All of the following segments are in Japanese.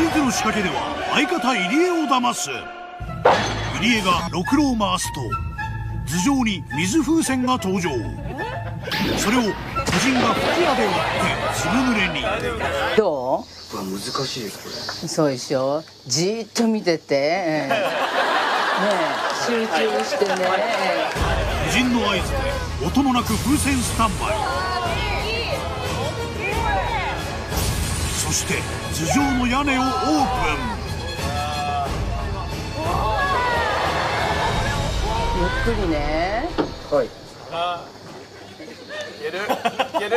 続いての仕掛けでは相方入江を騙す。入江がろくろを回すと頭上に水風船が登場。それを夫人が吹き矢で割ってずぶ濡れに。 どうわ難しいですこれ。 う？そうでしょ。じーっと見てて、ねえ集中してね。 夫人の合図で音もなく風船スタンバイ。そして頭上の屋根をオープン。 ゆっくりね。 はい。 いけるいける。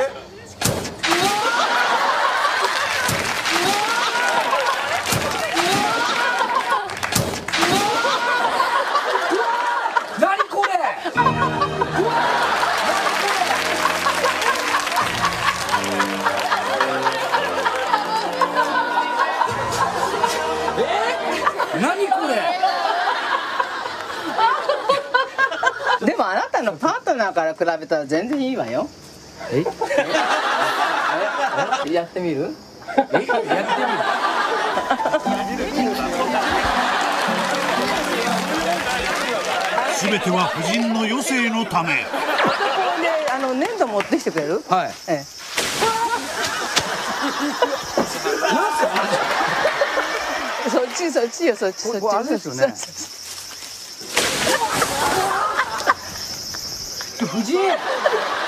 何これ。何これ。 でもあなたのパートナーから比べたら全然いいわよ。やってみる？ やってみる。 すべては夫人の余生のため。 で、粘土持ってきてくれる？ はい。 そっちそっちよ、そっちそっち。 これあれですよね。夫人。